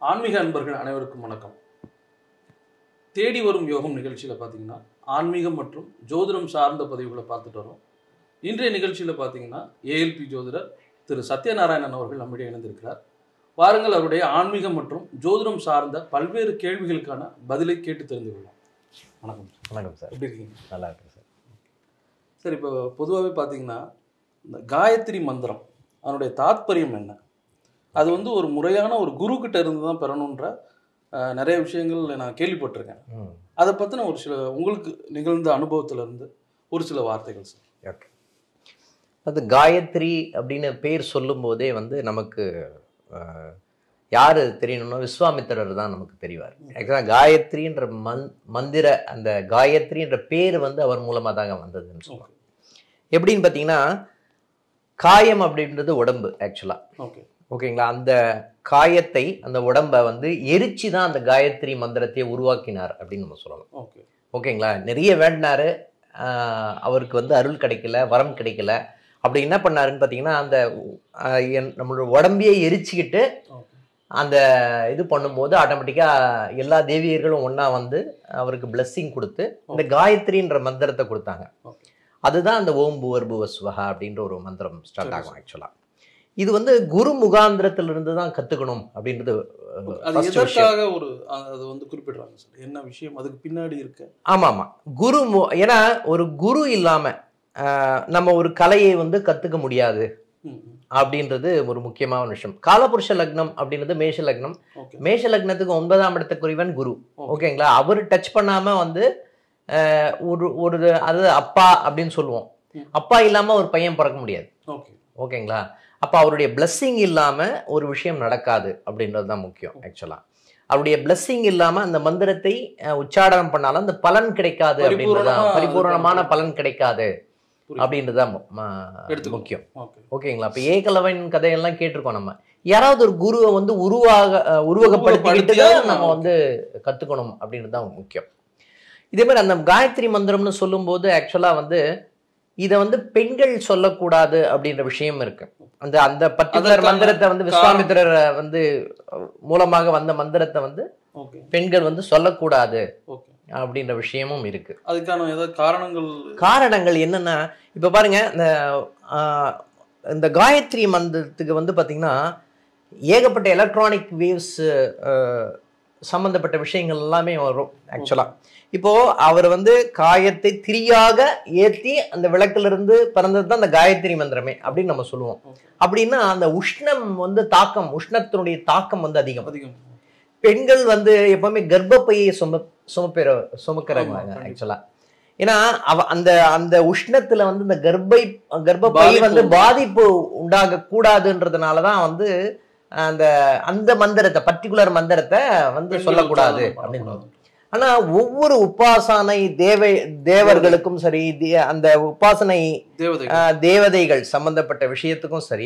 ஆன்மீக அன்பர்கள் அனைவருக்கும் வணக்கம். தேடி வரும் யோகம் நிகழ்ச்சியில் பார்த்தீங்கன்னா ஆன்மீகம் மற்றும் ஜோதிடம் சார்ந்த பதிவுகளை பார்த்துட்டு வரோம். இன்றைய நிகழ்ச்சியில் பார்த்தீங்கன்னா ஏஎல்பி ஜோதிடர் திரு சத்யநாராயணன் அவர்கள் நம்மிடையே இணைந்திருக்கிறார். வாருங்கள் அவருடைய ஆன்மீகம் மற்றும் ஜோதிடம் சார்ந்த பல்வேறு கேள்விகளுக்கான பதிலை கேட்டு தெரிந்து கொள்ளலாம். வணக்கம். வணக்கம் சார். எப்படி இருக்கீங்க? நல்லா இருக்கு சார். சார், இப்போ பொதுவாகவே பார்த்தீங்கன்னா இந்த காயத்ரி மந்திரம் அதனுடைய தாத்பரியம் என்ன? அது ஒரு முறையான ஒரு குரு கிட்ட இருந்து தான் பெறணுன்ற நிறைய விஷயங்கள் நான் கேள்விப்பட்டிருக்கேன். அதை பற்றின ஒரு சில உங்களுக்கு நிகழ்ந்த அனுபவத்திலிருந்து ஒரு சில வார்த்தைகள் சார். ஓகே. அது காயத்ரி அப்படின்னு பேர் சொல்லும் போதே நமக்கு யார் தெரியணும்னா விஸ்வாமித்திரர் தான் நமக்கு தெரிவார். ஆக்சுவலாக காயத்ரின்ற மந்திர அந்த காயத்ரின்ற பேர் அவர் மூலமாக தாங்க வந்ததுன்னு சொல்லுவாங்க. எப்படின்னு பார்த்தீங்கன்னா, காயம் அப்படின்றது உடம்பு ஆக்சுவலாக. ஓகேங்களா? அந்த காயத்தை அந்த உடம்பை எரிச்சு தான் அந்த காயத்ரி மந்திரத்தை உருவாக்கினார் அப்படின்னு நம்ம சொல்லலாம். ஓகேங்களா? நிறைய வேண்டினாரு, அவருக்கு அருள் கிடைக்கல, வரம் கிடைக்கல. அப்படி என்ன பண்ணாருன்னு பார்த்தீங்கன்னா, அந்த நம்மளோட உடம்பையே எரிச்சுக்கிட்டு அந்த இது பண்ணும்போது ஆட்டோமேட்டிக்காக எல்லா தேவியர்களும் ஒன்றா அவருக்கு பிளஸ்ஸிங் கொடுத்து இந்த காயத்ரின்ற மந்திரத்தை கொடுத்தாங்க. அதுதான் அந்த ஓம் பூவர்புவ ஸ்வஹா அப்படின்ற ஒரு மந்திரம் ஸ்டார்ட் ஆகும். ஆக்சுவலாக இது குரு முகாந்திரத்திலிருந்து தான் கற்றுக்கணும் அப்படின்றது குறிப்பிடுறாங்க சார். என்ன விஷயம் அதுக்கு பின்னாடி இருக்கு? ஆமாம், குரு ஏன்னா ஒரு குரு இல்லாமல் நம்ம ஒரு கலையை கற்றுக்க முடியாது அப்படின்றது ஒரு முக்கியமான விஷயம். காலபுருஷ லக்னம் அப்படின்றது மேஷ லக்னம். மேஷ லக்னத்துக்கு 9ஆம் இடத்துக்குரியவன் குரு. ஓகேங்களா? அவர் டச் பண்ணாம ஒரு அதாவது அப்பா அப்படின்னு சொல்லுவோம். அப்பா இல்லாம ஒரு பையன் பிறக்க முடியாது. ஓகேங்களா? அப்ப அவருடைய பிளஸ்ஸிங் இல்லாம ஒரு விஷயம் நடக்காது அப்படின்றது தான் முக்கியம். ஆக்சுவலா அவருடைய பிளஸ்ஸிங் இல்லாம அந்த மந்திரத்தை உச்சாடனம் பண்ணாலும் அந்த பலன் கிடைக்காது அப்படின்றதுதான், பரிபூர்ணமான பலன் கிடைக்காது அப்படின்றதுதான் முக்கியம். ஓகேங்களா? இப்ப ஏகலவன் கதையெல்லாம் கேட்டிருக்கோம் நம்ம. யாராவது ஒரு குருவை உருவகப்படுத்திக்கிட்டு நம்ம கத்துக்கணும் அப்படின்றது தான் முக்கியம். இதே மாதிரி அந்த காயத்ரி மந்திரம்னு சொல்லும் போது ஆக்சுவலா இதை பெண்கள் சொல்லக்கூடாது அப்படின்ற விஷயம் இருக்கு. அந்த அந்த பர்டிகுலர் மந்திரத்தை விஸ்வாமித்திரர் மூலமாக வந்த மந்திரத்தை பெண்கள் சொல்லக்கூடாது அப்படின்ற விஷயமும் இருக்கு. அதுக்கான ஏதாவது காரணங்கள் என்னன்னா, இப்ப பாருங்க, இந்த காயத்ரி மந்திரத்துக்கு பாத்தீங்கன்னா ஏகப்பட்ட எலக்ட்ரானிக் வேவ்ஸ் சம்பந்தப்பட்ட விஷயங்கள் எல்லாமே வரும். ஆக்சுவலா இப்போ அவர் காயத்தை திரியாக ஏற்றி அந்த விளக்குல இருந்து பிறந்தது தான் அந்த காயத்ரி மந்திரமே அப்படின்னு நம்ம சொல்லுவோம். அப்படின்னா அந்த உஷ்ணம் தாக்கம், உஷ்ணத்தினுடைய தாக்கம் அதிகம். பெண்கள் எப்பவுமே கர்ப்பப்பையை சுமக்கிறாங்க ஆக்சுவலா. ஏன்னா அந்த அந்த உஷ்ணத்துல இந்த கர்ப்பப்பை பாதிப்பு உண்டாக கூடாதுன்றதுனாலதான் அந்த அந்த மந்திரத்தை, பர்டிகுலர் மந்திரத்தை சொல்லக்கூடாது அப்படின்னு. ஆனா ஒவ்வொரு உபாசனை தேவர்களுக்கும் சரி, அந்த உபாசனை தேவதைகள் சம்பந்தப்பட்ட விஷயத்துக்கும் சரி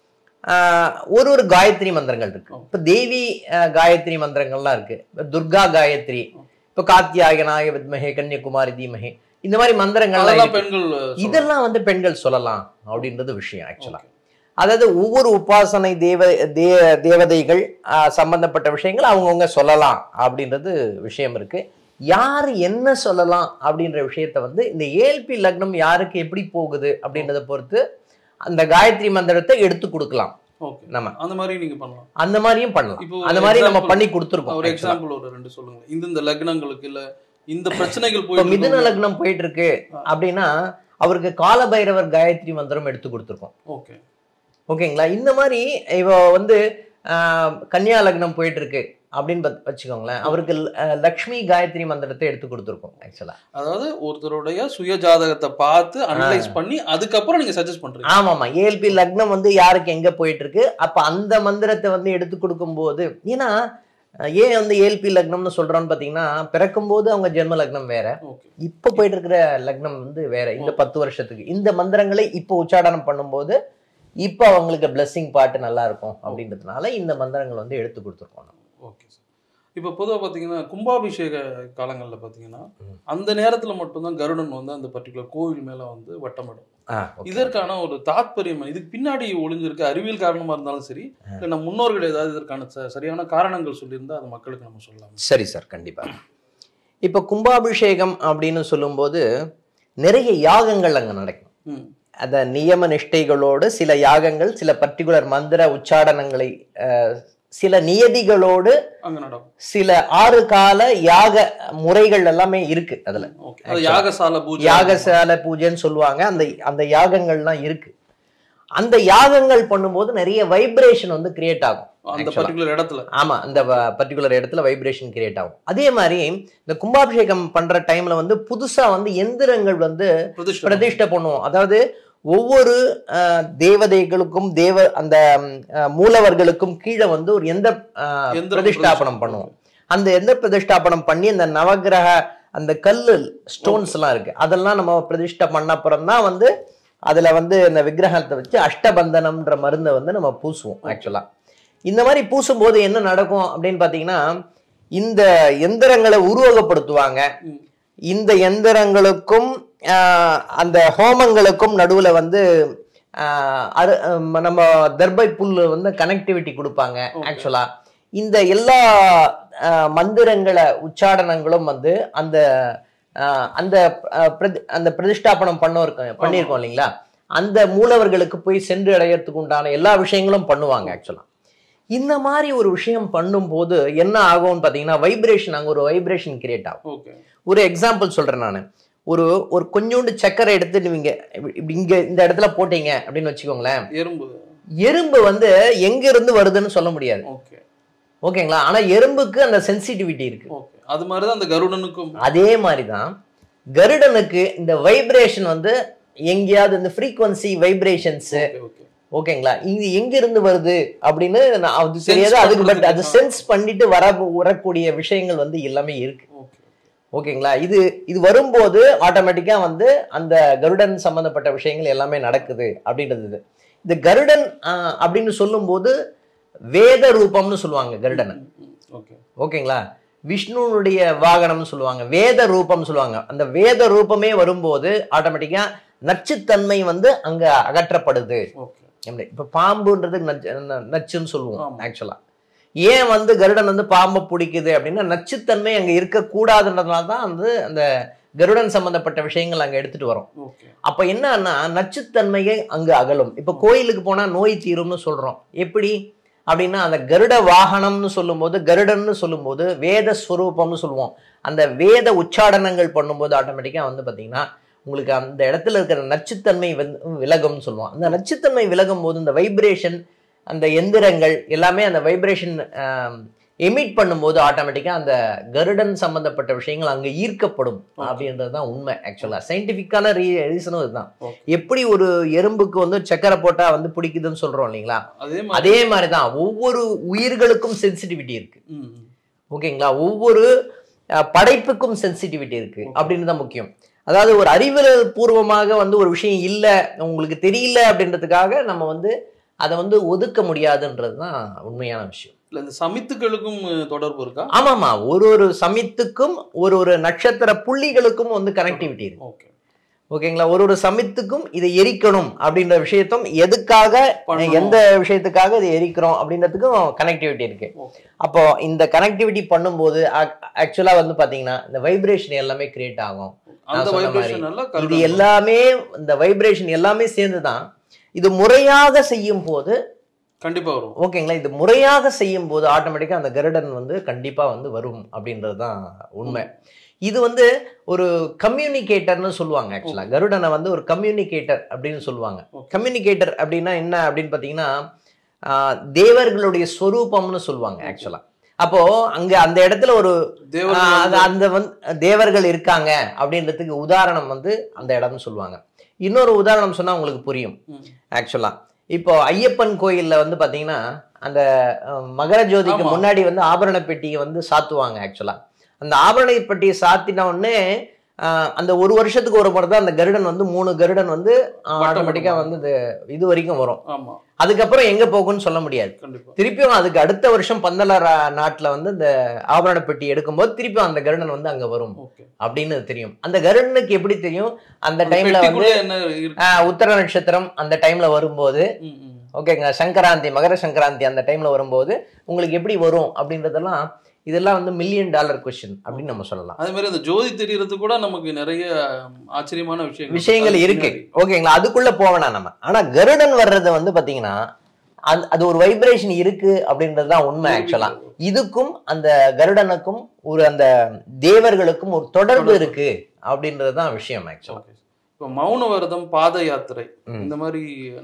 ஒரு காயத்ரி மந்திரங்கள் இருக்கு. இப்ப தேவி காயத்ரி மந்திரங்கள்லாம் இருக்கு. துர்கா காயத்ரி, இப்ப காத்தியாயனாய வித்மஹே கன்னியகுமாரி தீமஹே, இந்த மாதிரி மந்திரங்கள்லாம் இதெல்லாம் பெண்கள் சொல்லலாம் அப்படின்றது விஷயம். ஆக்சுவலா அதாவது ஒவ்வொரு உபாசனை தேவதைகள் சம்பந்தப்பட்ட விஷயங்கள் அவங்கவுங்க சொல்லலாம் அப்படின்றது விஷயம் இருக்கு. யாரு என்ன சொல்லலாம் அப்படின்ற விஷயத்த இந்த ஏஎல்பி லக்னம் யாருக்கு எப்படி போகுது அப்படின்றத பொறுத்து அந்த காயத்ரி மந்திரத்தை எடுத்து கொடுக்கலாம். நம்ம அந்த மாதிரி நீங்க பண்ணலாம், அந்த மாதிரியும் பண்ணலாம். அந்த மாதிரி நம்ம பண்ணி கொடுத்துருக்கோம். ஒரு எக்ஸாம்பிள் ஒரு ரெண்டு சொல்லுங்க. இந்த லக்னங்களுக்கு இல்ல இந்த பிரச்சனைகள் போய் மிதுன லக்னம் போயிட்டு இருக்கு அப்படின்னா அவருக்கு காலபைரவர் காயத்ரி மந்திரம் எடுத்து கொடுத்துருக்கோம். ஓகேங்களா? இந்த மாதிரி இப்போ கன்னியா லக்னம் போயிட்டு இருக்கு அப்படின்னு வச்சுக்கோங்களேன், அவருக்கு லக்ஷ்மி காயத்ரி மந்திரத்தை எடுத்து கொடுத்துருக்கோம். ஆக்சுவலா அதாவது ஒருத்தருடைய சுய ஜாதகத்தை பார்த்து அனலைஸ் பண்ணி அதுக்கப்புறம் நீங்க சஜஸ்ட் பண்றீங்க. ஆமாமா. ஏஎல்பி லக்னம் யாருக்கு எங்க போயிட்டு இருக்கு, அப்ப அந்த மந்திரத்தை எடுத்து கொடுக்கும் போது, ஏன்னா ஏன் ஏஎல்பி லக்னம்னு சொல்றோம்னு பாத்தீங்கன்னா, பிறக்கும் போது அவங்க ஜென்ம லக்னம் வேற, இப்ப போயிட்டு இருக்கிற லக்னம் வேற. இந்த 10 வருஷத்துக்கு இந்த மந்திரங்களை இப்ப உச்சாடனம் பண்ணும்போது இப்ப அவங்களுக்கு பிளஸ்ஸிங் பாட்டு நல்லா இருக்கும் அப்படின்றதுனால இந்த மந்திரங்கள் எடுத்து கொடுத்துருக்கோம். Okay sir. இப்போ பொதுவாக பார்த்தீங்கன்னா கும்பாபிஷேக காலங்களில் பார்த்தீங்கன்னா அந்த நேரத்தில் மட்டும்தான் கருடன் வந்து அந்த பர்டிகுலர் கோவில் மேலே வந்து வட்டமிடும். இதற்கான ஒரு தாத்பரியம் இதுக்கு பின்னாடி ஒளிஞ்சிருக்கு, அறிவியல் காரணமாக இருந்தாலும் சரி, இல்லை நம்ம முன்னோர்கள் ஏதாவது இதற்கான சரியான காரணங்கள் சொல்லியிருந்தா அது மக்களுக்கு நம்ம சொல்லலாம். சரி சார், கண்டிப்பாக. இப்போ கும்பாபிஷேகம் அப்படின்னு சொல்லும்போது நிறைய யாகங்கள் அங்கே நடக்கும். அந்த நியம நிஷ்டைகளோடு சில யாகங்கள், சில பர்டிகுலர் மந்திர உச்சாடனங்களை, சில நியதிகளோடு சில 6 கால யாக முறைகள் எல்லாமே இருக்கு. அதுல யாகசால பூஜைன்னு சொல்லுவாங்க. அந்த யாகங்கள்லாம் இருக்கு. அந்த யாகங்கள் பண்ணும்போது நிறைய வைப்ரேஷன் வந்து கிரியேட் ஆகும் அந்த பர்டிகுலர் இடத்துல. ஆமா, அந்த பர்டிகுலர் இடத்துல வைப்ரேஷன் கிரியேட் ஆகும். அதே மாதிரி இந்த கும்பாபிஷேகம் பண்ற டைம்ல வந்து புதுசா வந்து எந்திரங்கள் வந்து பிரதிஷ்டை பண்ணுவோம். அதாவது ஒவ்வொரு தேவதைகளுக்கும் அந்த மூலவர்களுக்கும் கீழே வந்து ஒரு எந்த பிரதிஷ்டாபனம் பண்ணுவோம். அந்த எந்த பிரதிஷ்டாபனம் பண்ணி அந்த நவகிரக அந்த கல்லு ஸ்டோன்ஸ் எல்லாம் இருக்கு, அதெல்லாம் நம்ம பிரதிஷ்டை பண்ண அப்புறம் தான் வந்து அதுல வந்து இந்த விக்கிரகத்தை வச்சு அஷ்டபந்தனம்ன்ற மருந்தை வந்து நம்ம பூசுவோம். ஆக்சுவலா இந்த மாதிரி பூசும்போது என்ன நடக்கும் அப்படின்னு பாத்தீங்கன்னா, இந்த எந்திரங்களை உருவகப்படுத்துவாங்க. இந்த எந்திரங்களுக்கும் அந்த ஹோமங்களுக்கும் நடுவுல வந்து நம்ம தர்பை புல்லு வந்து கனெக்டிவிட்டி கொடுப்பாங்க. ஆக்சுவலா இந்த எல்லா மந்திரங்களை உச்சாடனங்களும் வந்து அந்த அந்த அந்த பிரதிஷ்டாபனம் பண்ணியிருக்கோம் இல்லைங்களா, அந்த மூலவர்களுக்கு போய் சென்று அடையறதுக்கு உண்டான எல்லா விஷயங்களும் பண்ணுவாங்க. ஆக்சுவலா இந்த மாதிரி ஒரு விஷயம் பண்ணும்போது என்ன ஆகும்னு பாத்தீங்கன்னா, வைப்ரேஷன், அங்க ஒரு வைப்ரேஷன் கிரியேட் ஆகும். ஒரு எக்ஸாம்பிள் சொல்றேன் நான். ஒரு கொஞ்சோண்டு சக்கரை எடுத்து நீங்க இங்க இந்த இடத்துல போட்டீங்க அப்படின்னு வச்சுக்கோங்களேன், எறும்பு வந்து எங்க இருந்து வருதுன்னு சொல்ல முடியாது. ஓகேங்களா, ஆனா எறும்புக்கு அந்த சென்சிட்டிவிட்டி இருக்கு. அது மாதிரிதான் அந்த கருடனுக்கும் அதே மாதிரிதான் கருடனுக்கு இந்த வைப்ரேஷன் வந்து எங்கேயாவது இந்த ஃப்ரீக்வன்சி வைப்ரேஷன்ஸ், ஓகேங்களா, இது எங்க இருந்து வருது அப்படின்னு அது தெரியாது. அதுக்கு பட் அது சென்ஸ் பண்ணிட்டு வரக்கூடிய விஷயங்கள் வந்து எல்லாமே இருக்கு. ஓகேங்களா, இது வரும்போது ஆட்டோமேட்டிக்கா வந்து அந்த கருடன் சம்பந்தப்பட்ட விஷயங்கள் எல்லாமே நடக்குது அப்படின்றது. இந்த கருடன் அப்படின்னு சொல்லும் போது வேத ரூபம்னு சொல்லுவாங்க கருடனை. ஓகேங்களா, விஷ்ணுனுடைய வாகனம்னு சொல்லுவாங்க, வேத ரூபம் சொல்லுவாங்க. அந்த வேத ரூபமே வரும்போது ஆட்டோமேட்டிக்கா நச்சுத்தன்மை வந்து அங்க அகற்றப்படுது. இப்ப பாம்புன்றது நச்சுன்னு சொல்லுவோம். ஆக்சுவலா ஏன் வந்து கருடன் வந்து பாம்பை பிடிக்குது அப்படின்னா, நச்சுத்தன்மை அங்க இருக்கக்கூடாதுன்றதுனால தான் வந்து அந்த கருடன் சம்பந்தப்பட்ட விஷயங்கள் அங்க எடுத்துட்டு வரும். அப்ப என்னன்னா நச்சுத்தன்மையை அங்க அகலும். இப்ப கோயிலுக்கு போனா நோய் தீரும்னு சொல்றோம். எப்படி அப்படின்னா, அந்த கருட வாகனம்னு சொல்லும் போது, கருடன்னு சொல்லும் போது வேத ஸ்வரூபம்னு சொல்லுவோம். அந்த வேத உச்சாடனங்கள் பண்ணும்போது ஆட்டோமேட்டிக்கா வந்து பாத்தீங்கன்னா உங்களுக்கு அந்த இடத்துல இருக்கிற நச்சுத்தன்மை விலகும்னு சொல்லுவோம். அந்த நச்சுத்தன்மை விலகும் போது இந்த வைப்ரேஷன், அந்த எந்திரங்கள் எல்லாமே அந்த வைப்ரேஷன் எமிட் பண்ணும்போது ஆட்டோமேட்டிக்கா அந்த கருடன் சம்பந்தப்பட்ட விஷயங்கள் அங்க ஈர்க்கப்படும் அப்படின்றதுதான் உண்மை. ஆக்சுவலா சயின்டிபிக்கான ரீசனும் இதுதான். எப்படி ஒரு எறும்புக்கு வந்து சக்கரை போட்டா வந்து பிடிக்குதுன்னு சொல்றோம் இல்லைங்களா, அதே மாதிரிதான் ஒவ்வொரு உயிர்களுக்கும் சென்சிட்டிவிட்டி இருக்கு. ஓகேங்களா, ஒவ்வொரு படைப்புக்கும் சென்சிட்டிவிட்டி இருக்கு அப்படின்னு தான் முக்கியம். அதாவது ஒரு அறிவியல் பூர்வமாக வந்து ஒரு விஷயம் இல்லை, உங்களுக்கு தெரியல அப்படின்றதுக்காக நம்ம வந்து அதை வந்து ஒதுக்க முடியாதுன்றதுதான் உண்மையான விஷயம். இந்த சமித்துக்களுக்கும் தொடர்பு இருக்கா? ஆமாமா, ஒரு சமித்துக்கும் ஒரு நட்சத்திர புள்ளிகளுக்கும் வந்து கனெக்டிவிட்டி இருக்கு. ஓகேங்களா, ஒரு சமித்துக்கும் இதை எரிக்கணும் அப்படின்ற விஷயத்தும், எதுக்காக எந்த விஷயத்துக்காக இதை எரிக்கிறோம் அப்படின்றதுக்கும் கனெக்டிவிட்டி இருக்கு. அப்போ இந்த கனெக்டிவிட்டி பண்ணும்போது ஆக்சுவலா வந்து பாத்தீங்கன்னா இந்த வைப்ரேஷன் எல்லாமே கிரியேட் ஆகும். இது எல்லாமே இந்த வைப்ரேஷன் எல்லாமே சேர்ந்துதான் இது முறையாக செய்யும் போது கண்டிப்பா வரும். ஓகேங்களா, இது முறையாக செய்யும் போது ஆட்டோமேட்டிக்கா அந்த கருடன் வந்து கண்டிப்பா வந்து வரும் அப்படின்றதுதான் உண்மை. இது வந்து ஒரு கம்யூனிகேட்டர்னு சொல்லுவாங்க. ஆக்சுவலா கருடனை வந்து ஒரு கம்யூனிகேட்டர் அப்படின்னு சொல்லுவாங்க. கம்யூனிகேட்டர் அப்படின்னா என்ன அப்படின்னு பாத்தீங்கன்னா, தேவர்களுடைய ஸ்வரூபம்னு சொல்லுவாங்க. ஆக்சுவலா அப்போ அங்க அந்த இடத்துல ஒரு அந்த தேவர்கள் இருக்காங்க அப்படின்றதுக்கு உதாரணம் வந்து அந்த இடம்னு சொல்லுவாங்க. இன்னொரு உதாரணம் சொன்னா உங்களுக்கு புரியும். ஆக்சுவலா இப்போ ஐயப்பன் கோயில்ல வந்து பாத்தீங்கன்னா அந்த மகர ஜோதிக்கு முன்னாடி வந்து ஆபரண பெட்டியை வந்து சாத்துவாங்க. ஆக்சுவலா அந்த ஆபரண பெட்டியை சாத்தின உடனே அந்த ஒரு வருஷத்துக்கு ஒரு முறை தான் அந்த கருடன் வந்து 3 கருடன் வந்து ஆட்டோமேட்டிக்கா வந்து இது வரைக்கும் வரும். அதுக்கப்புறம் எங்க போகும்னு சொல்ல முடியாது. திருப்பியும் அதுக்கு அடுத்த வருஷம் பந்தள நாட்டுல வந்து இந்த ஆபரண பெட்டி எடுக்கும்போது திருப்பியும் அந்த கருடன் வந்து அங்க வரும் அப்படின்னு தெரியும். அந்த கருடனுக்கு எப்படி தெரியும்? அந்த டைம்ல வந்து உத்தர நட்சத்திரம் அந்த டைம்ல வரும்போது, ஓகேங்க, சங்கராந்தி, மகர சங்கராந்தி அந்த டைம்ல வரும்போது உங்களுக்கு எப்படி வரும் அப்படின்றதெல்லாம், இதெல்லாம் வந்து $1 மில்லியன் கொஸ்டின் அப்படின்னு நம்ம சொல்லலாம். அதே மாதிரி அந்த ஜோதி தெரியறது கூட நமக்கு நிறைய ஆச்சரியமான விஷயங்கள் இருக்கு. ஓகேங்களா, அதுக்குள்ள போவேனா நம்ம. ஆனா கருடன் வர்றது வந்து பாத்தீங்கன்னா அது ஒரு வைப்ரேஷன் இருக்கு அப்படின்றதுதான் உண்மை. ஆக்சுவலா இதுக்கும் அந்த கருடனுக்கும் ஒரு அந்த தேவர்களுக்கும் ஒரு தொடர்பு இருக்கு அப்படின்றதுதான் விஷயம். ஆக்சுவலா இப்போ மௌன விரதம், பாத யாத்திரை, இந்த மாதிரி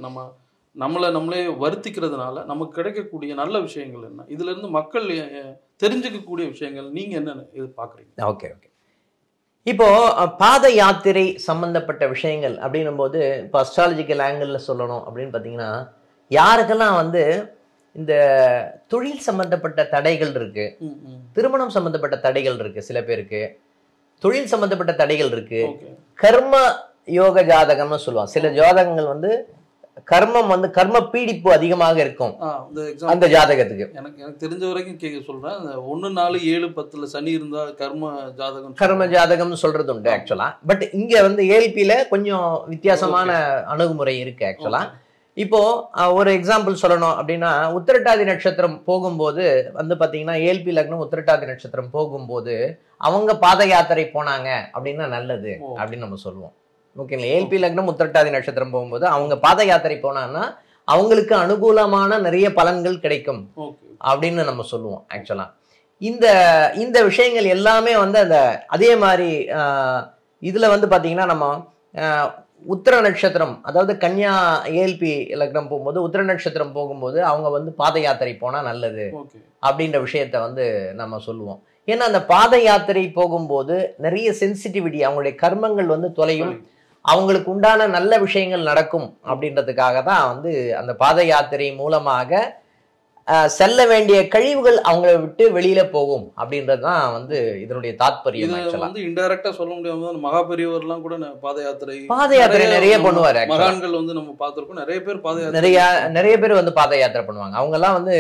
நம்மளே வருத்திக்கிறதுனால நமக்கு கிடைக்கக்கூடிய நல்ல விஷயங்கள் என்ன, இதுல இருந்து மக்கள் தெரிஞ்சுக்கக்கூடிய விஷயங்கள் நீங்க என்ன எதிர்பார்க்குறீங்க? Okay okay. இப்போ பாத யாத்திரை சம்பந்தப்பட்ட விஷயங்கள் அப்படின்னும் போது இப்போ அஸ்ட்ராலஜிக்கல் ஆங்கிள் சொல்லணும் அப்படின்னு பார்த்தீங்கன்னா, யாருக்கெல்லாம் வந்து இந்த தொழில் சம்பந்தப்பட்ட தடைகள் இருக்கு, திருமணம் சம்பந்தப்பட்ட தடைகள் இருக்கு, சில பேருக்கு தொழில் சம்பந்தப்பட்ட தடைகள் இருக்கு, கர்ம யோக ஜாதகம்னு சொல்லுவாங்க. சில ஜாதகங்கள் வந்து கர்மம் வந்து கர்ம பீடிப்பு அதிகமாக இருக்கும் அந்த ஜாதகத்துக்கு. எனக்கு தெரிஞ்ச வரைக்கும் சொல்றேன், 1, 4, 7, 10 சனி இருந்தா கர்ம ஜாதகம்னு சொல்றது உண்டு ஆக்சுவலா. பட் இங்க வந்து ஏஎல்பியில கொஞ்சம் வித்தியாசமான அணுகுமுறை இருக்கு ஆக்சுவலா. இப்போ ஒரு எக்ஸாம்பிள் சொல்லணும் அப்படின்னா, உத்திரட்டாதி நட்சத்திரம் போகும்போது வந்து பாத்தீங்கன்னா ஏஎல்பி லக்னம் உத்திரட்டாதி நட்சத்திரம் போகும்போது அவங்க பாத யாத்திரை போனாங்க அப்படின்னா நல்லது அப்படின்னு நம்ம சொல்லுவோம். ஓகேங்களா, ஏஎல்பி லக்னம் உத்திரட்டாதி நட்சத்திரம் போகும்போது அவங்க பாத யாத்திரை போனாங்கன்னா அவங்களுக்கு அனுகூலமான நிறைய பலன்கள் கிடைக்கும் அப்படின்னு நம்ம சொல்லுவோம். ஆக்சுவலா இந்த விஷயங்கள் எல்லாமே வந்து அந்த அதே மாதிரி இதுல வந்து பாத்தீங்கன்னா நம்ம உத்திர நட்சத்திரம், அதாவது கன்யா ஏஎல்பி லக்னம் போகும்போது உத்திர நட்சத்திரம் போகும்போது அவங்க வந்து பாத யாத்திரை போனா நல்லது அப்படின்ற விஷயத்த வந்து நம்ம சொல்லுவோம். ஏன்னா அந்த பாத யாத்திரை போகும்போது நிறைய சென்சிட்டிவிட்டி, அவங்களுடைய கர்மங்கள் வந்து தொலையும், அவங்களுக்கு உண்டான நல்ல விஷயங்கள் நடக்கும் அப்படின்றதுக்காக தான் வந்து அந்த பாத யாத்திரை மூலமாக செல்ல வேண்டிய கழிவுகள் அவங்களை விட்டு வெளியில போகும் அப்படின்றதுதான் வந்து இதனுடைய தாத்பரியம். வந்து இன்டைரக்டா சொல்ல முடியாம மகாபெரியவர்லாம் கூட பாத யாத்திரை நிறைய பண்ணுவாரு. மகான்கள் வந்து நம்ம பார்த்திருக்கோம், நிறைய பேர் நிறைய பேர் வந்து பாத யாத்திரை பண்ணுவாங்க. அவங்க எல்லாம் வந்து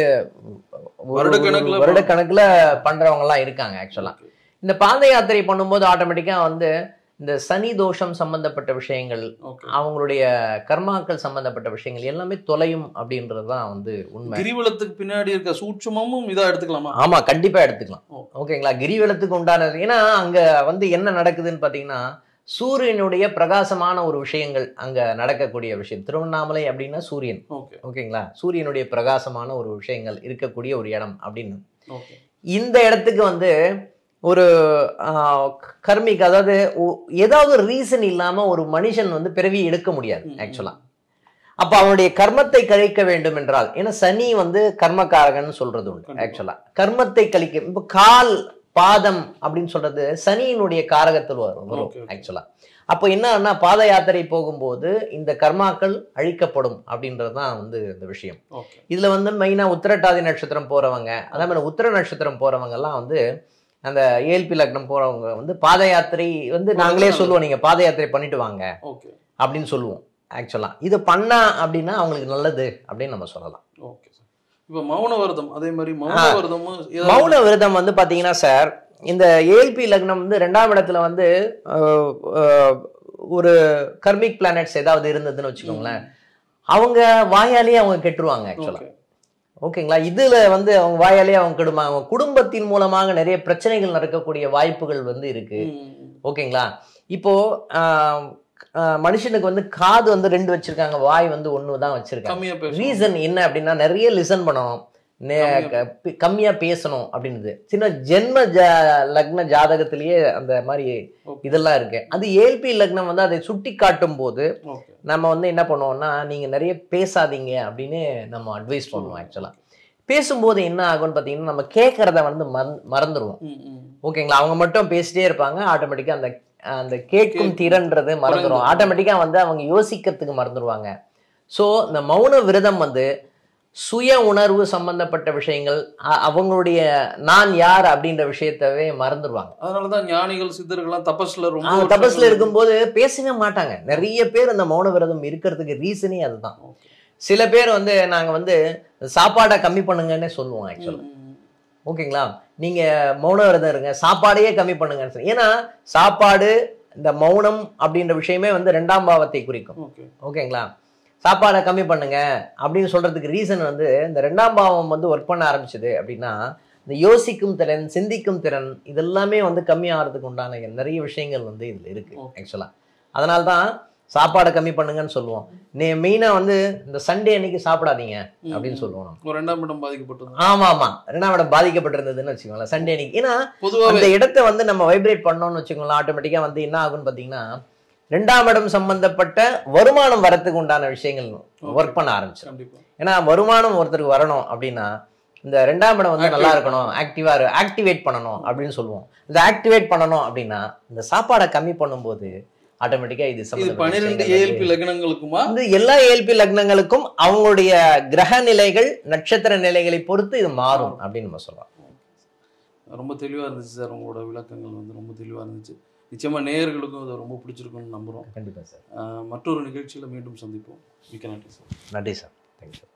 வருடக்கணக்குல பண்றவங்க எல்லாம் இருக்காங்க. ஆக்சுவலா இந்த பாத யாத்திரை பண்ணும்போது ஆட்டோமேட்டிக்கா வந்து இந்த சனி தோஷம் சம்பந்தப்பட்ட விஷயங்கள், அவங்களுடைய கர்மாக்கள் சம்பந்தப்பட்ட விஷயங்கள் எல்லாமே தொலையும் அப்படின்றதுதான் வந்து உண்மை. கிரிவலத்துக்கு பின்னாடி இருக்க சூட்சுமமும் இதா எடுத்துக்கலாமா? ஆமா, கண்டிப்பா எடுத்துக்கலாம். ஓகேங்களா, கிரிவலத்துக்கு உண்டானது. ஏன்னா அங்க வந்து என்ன நடக்குதுன்னு பாத்தீங்கன்னா, சூரியனுடைய பிரகாசமான ஒரு விஷயங்கள் அங்க நடக்கக்கூடிய விஷயம். திருவண்ணாமலை அப்படின்னா சூரியன். ஓகேங்களா, சூரியனுடைய பிரகாசமான ஒரு விஷயங்கள் இருக்கக்கூடிய ஒரு இடம் அப்படின்னு. இந்த இடத்துக்கு வந்து ஒரு கர்மிக், அதாவது ஏதாவது ஒரு ரீசன் இல்லாம ஒரு மனுஷன் வந்து பிறவி எடுக்க முடியாது ஆக்சுவலா. அப்ப அவனுடைய கர்மத்தை கழிக்க வேண்டும் என்றால், ஏன்னா சனி வந்து கர்மகாரகன் சொல்றது உண்டு ஆக்சுவலா. கர்மத்தை கழிக்க, இப்ப கால் பாதம் அப்படின்னு சொல்றது சனியினுடைய காரகத்தில் வரும் ஆக்சுவலா. அப்போ என்னன்னா பாத யாத்திரை போகும்போது இந்த கர்மாக்கள் அழிக்கப்படும் அப்படின்றதுதான் வந்து இந்த விஷயம். இதுல வந்து மெயினா உத்திரட்டாதி நட்சத்திரம் போறவங்க, அதே மாதிரி உத்திர நட்சத்திரம் போறவங்க எல்லாம் வந்து அந்த ஏஎல்பி லக்னம் போறவங்க வந்து பாத யாத்திரை வந்து நாங்களே சொல்லுவோம், நீங்க பாத யாத்திரை பண்ணிட்டு வாங்க அப்படின்னு சொல்லுவோம் ஆக்சுவலா. இது பண்ணா அப்படின்னா அவங்களுக்கு நல்லது அப்படின்னு நம்ம சொல்லலாம். இப்போ மௌன விரதம், அதே மாதிரி மௌன விரதம் வந்து பாத்தீங்கன்னா சார், இந்த ஏஎல்பி லக்னம் வந்து 2ஆம் இடத்துல வந்து ஒரு கர்மிக் பிளானட்ஸ் ஏதாவது இருந்ததுன்னு வச்சுக்கோங்களேன், அவங்க வாயாலேயே அவங்க கெட்டுருவாங்க ஆக்சுவலா. ஓகேங்களா, இதுல வந்து அவங்க வாயாலே அவங்க கெடுமா, அவங்க குடும்பத்தின் மூலமாக நிறைய பிரச்சனைகள் நடக்கக்கூடிய வாய்ப்புகள் வந்து இருக்கு. ஓகேங்களா, இப்போ மனுஷனுக்கு வந்து காது வந்து 2 வச்சிருக்காங்க, வாய் வந்து 1 தான் வச்சிருக்காங்க. ரீசன் என்ன அப்படின்னா நிறைய லிசன் பண்ணணும், கம்மியா பேசணும் அப்படின்னு. சின்ன ஜென்ம லக்ன ஜாதகத்திலேயே அந்த மாதிரி இதெல்லாம் இருக்கு. அது ஏஎல்பி லக்னம் வந்து அதை சுட்டி காட்டும் போது நம்ம வந்து என்ன பண்ணுவோம்னா, நீங்க நிறைய பேசாதீங்க அப்படின்னு நம்ம அட்வைஸ் பண்ணுவோம். ஆக்சுவலா பேசும்போது என்ன ஆகும்னு பாத்தீங்கன்னா, நம்ம கேட்கறத வந்து மறந்துடுவோம். ஓகேங்களா, அவங்க மட்டும் பேசிட்டே இருப்பாங்க, ஆட்டோமேட்டிக்கா அந்த கேட்கும் திறன்றது மறந்துடும். ஆட்டோமேட்டிக்கா வந்து அவங்க யோசிக்கிறதுக்கு மறந்துடுவாங்க. ஸோ இந்த மௌன விரதம் வந்து சுய உணர்வு சம்பந்தப்பட்ட விஷயங்கள், அவங்களுடைய நான் யார் அப்படின்ற விஷயத்தவே மறந்துடுவாங்க. அதனாலதான் ஞானிகள் சித்தர்கள்லாம் தபஸ்ல தபஸ்ல இருக்கும்போது பேசவே மாட்டாங்க. நிறைய பேர் அந்த மௌன விரதம் இருக்கிறதுக்கு ரீசனே அதுதான். சில பேர் வந்து நாங்க வந்து சாப்பாடை கம்மி பண்ணுங்கன்னே சொல்லுவோம் ஆக்சுவலா. ஓகேங்களா, நீங்க மௌன விரதம் இருங்க, சாப்பாடையே கம்மி பண்ணுங்கன்னு சொல்லி. ஏன்னா சாப்பாடு, இந்த மௌனம் அப்படின்ற விஷயமே வந்து 2ஆம் பாவத்தை குறிக்கும். ஓகேங்களா, சாப்பாடை கம்மி பண்ணுங்க அப்படின்னு சொல்றதுக்கு ரீசன் வந்து இந்த 2ஆம் பாவம் வந்து ஒர்க் பண்ண ஆரம்பிச்சது அப்படின்னா இந்த யோசிக்கும் திறன், சிந்திக்கும் திறன், இதெல்லாமே வந்து கம்மி ஆகிறதுக்கு உண்டான நிறைய விஷயங்கள் வந்து இதுல இருக்கு ஆக்சுவலா. அதனால்தான் சாப்பாடை கம்மி பண்ணுங்கன்னு சொல்லுவோம். மெயினா வந்து இந்த சண்டே அன்னைக்கு சாப்பிடாதீங்க அப்படின்னு சொல்லுவோம். 2ஆம் இடம் பாதிக்கப்பட்டது. ஆமா ஆமா, 2ஆம் இடம் பாதிக்கப்பட்டிருந்ததுன்னு வச்சுக்கோங்களேன் சண்டே அன்னைக்கு. ஏன்னா அந்த இடத்தை வந்து நம்ம வைப்ரேட் பண்ணோம்னு வச்சுக்கோங்களேன், ஆட்டோமேட்டிக்கா வந்து என்ன ஆகும்னு பாத்தீங்கன்னா 2ஆம் இடம் சம்பந்தப்பட்ட வருமானம் வரத்துக்கு உண்டான விஷயங்கள் ஒர்க் பண்ண ஆரம்பிச்சு. ஏன்னா வருமானம் ஒருத்தருக்கு வரணும் அப்படின்னா இந்த 2ஆம் இடம் வந்து நல்லா இருக்கணும், ஆக்டிவேட் பண்ணணும் அப்படின்னு சொல்லுவோம். இந்த ஆக்டிவேட் பண்ணணும் அப்படின்னா இந்த சாப்பாடை கம்மி பண்ணும்போது ஆட்டோமேட்டிக்கா இது 12 ஏஎல்பி லக்னங்களுக்குமா, இந்த எல்லா ஏஎல்பி லக்னங்களுக்கும் அவங்களுடைய கிரக நிலைகள், நட்சத்திர நிலைகளை பொறுத்து இது மாறும் அப்படின்னு நம்ம சொல்லலாம். ரொம்ப தெளிவா இருந்துச்சு சார், உங்களோட விளக்கங்கள் வந்து ரொம்ப தெளிவா இருந்துச்சு. நிச்சயமா நேயர்களுக்கும் அது ரொம்ப பிடிச்சிருக்கும்னு நம்புறோம். கண்டிப்பா சார். மற்றொரு நிகழ்ச்சியில மீண்டும் சந்திப்போம். மிக்க நன்றி சார். நன்றி சார். தேங்க்யூ.